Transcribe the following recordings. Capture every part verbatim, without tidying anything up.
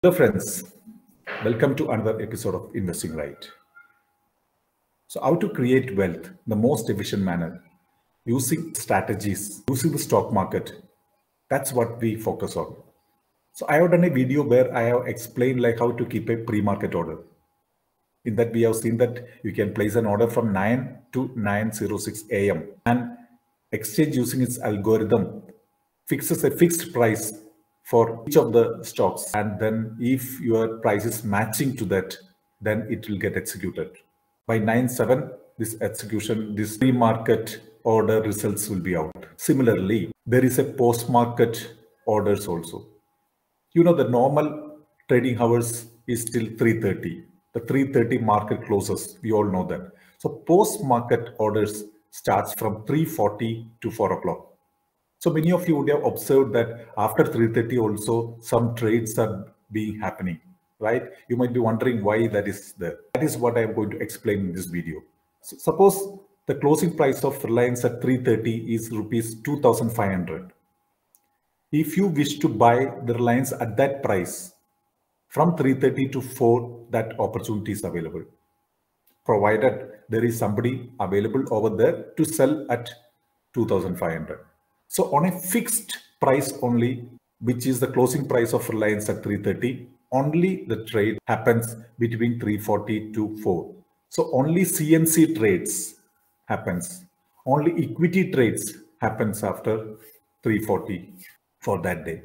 Hello friends, welcome to another episode of Investing Right. So how to create wealth in the most efficient manner using strategies, using the stock market. That's what we focus on. So I have done a video where I have explained like how to keep a pre-market order. In that we have seen that you can place an order from nine to nine oh six a m and exchange using its algorithm fixes a fixed price for each of the stocks, and then if your price is matching to that, then it will get executed. By nine seven, this execution, this pre-market order results will be out. Similarly, there is a post-market orders also. You know, the normal trading hours is till three thirty. The three thirty market closes. We all know that. So post-market orders starts from three forty to four o'clock. So many of you would have observed that after three thirty also some trades are being happening, right? You might be wondering why that is there. That is what I am going to explain in this video. So suppose the closing price of Reliance at three thirty is rupees two thousand five hundred. If you wish to buy the Reliance at that price, from three thirty to four, that opportunity is available, provided there is somebody available over there to sell at two thousand five hundred. So on a fixed price only, which is the closing price of Reliance at three thirty, only the trade happens between three forty to four. So only C N C trades happens. Only equity trades happens after three forty for that day.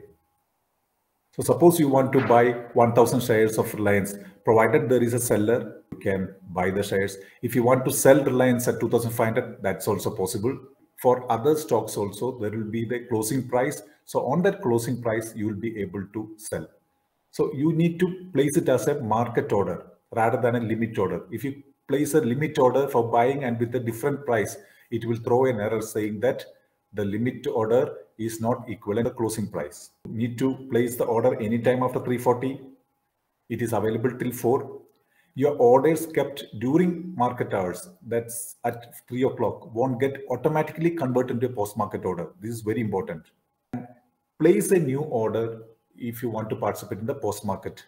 So suppose you want to buy one thousand shares of Reliance, provided there is a seller, you can buy the shares. If you want to sell Reliance at two thousand five hundred, that's also possible. For other stocks also, there will be the closing price. So on that closing price, you will be able to sell. So you need to place it as a market order rather than a limit order. If you place a limit order for buying and with a different price, it will throw an error saying that the limit order is not equivalent to the closing price. You need to place the order anytime after three forty. It is available till four. Your orders kept during market hours, that's at three o'clock, won't get automatically converted into a post-market order. This is very important. And place a new order if you want to participate in the post-market.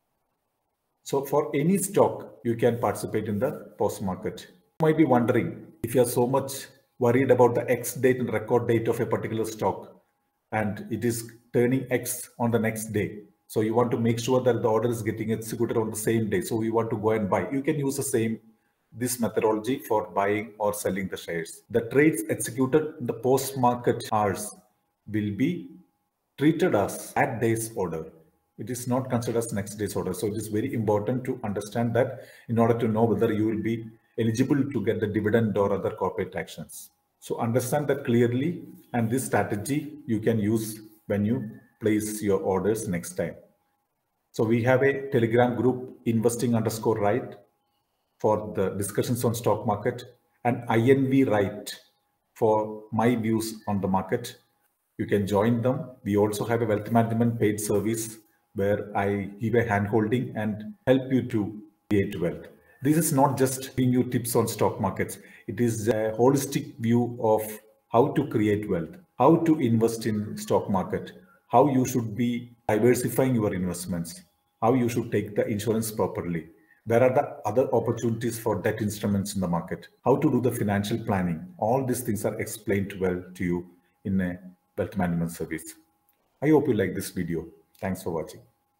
So for any stock, you can participate in the post-market. You might be wondering if you are so much worried about the X date and record date of a particular stock, and it is turning X on the next day. So you want to make sure that the order is getting executed on the same day. So you want to go and buy. You can use the same, this methodology for buying or selling the shares. The trades executed in the post-market hours will be treated as that day's order. It is not considered as next day's order. So it is very important to understand that in order to know whether you will be eligible to get the dividend or other corporate actions. So understand that clearly, and this strategy you can use when you place your orders next time. So we have a Telegram group, investing underscore right, for the discussions on stock market, and I N V right for my views on the market. You can join them. We also have a wealth management paid service where I give a hand holding and help you to create wealth. This is not just giving you tips on stock markets. It is a holistic view of how to create wealth, how to invest in stock market, how you should be diversifying your investments, how you should take the insurance properly. Where are the other opportunities for debt instruments in the market? How to do the financial planning? All these things are explained well to you in a wealth management service. I hope you like this video. Thanks for watching.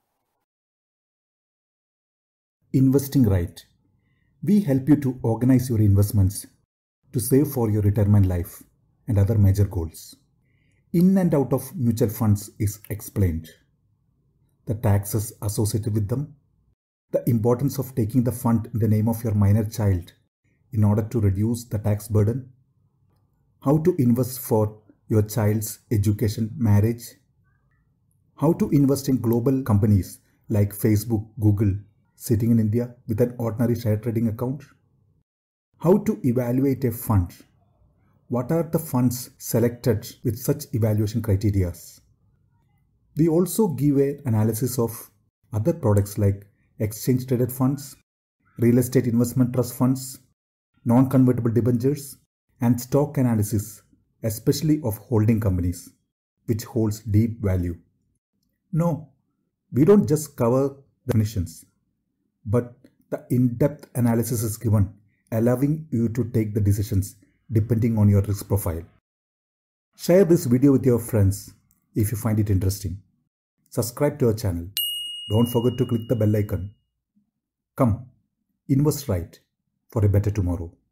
Investing Right. We help you to organize your investments to save for your retirement life and other major goals. In and out of mutual funds is explained. The taxes associated with them, the importance of taking the fund in the name of your minor child in order to reduce the tax burden, how to invest for your child's education, marriage, how to invest in global companies like Facebook, Google, sitting in India with an ordinary share trading account, how to evaluate a fund, what are the funds selected with such evaluation criteria. We also give an analysis of other products like exchange traded funds, real estate investment trust funds, non-convertible debentures, and stock analysis, especially of holding companies, which holds deep value. No, We don't just cover the definitions, but the in-depth analysis is given, allowing you to take the decisions depending on your risk profile. Share this video with your friends if you find it interesting. Subscribe to our channel. Don't forget to click the bell icon. Come, invest right for a better tomorrow.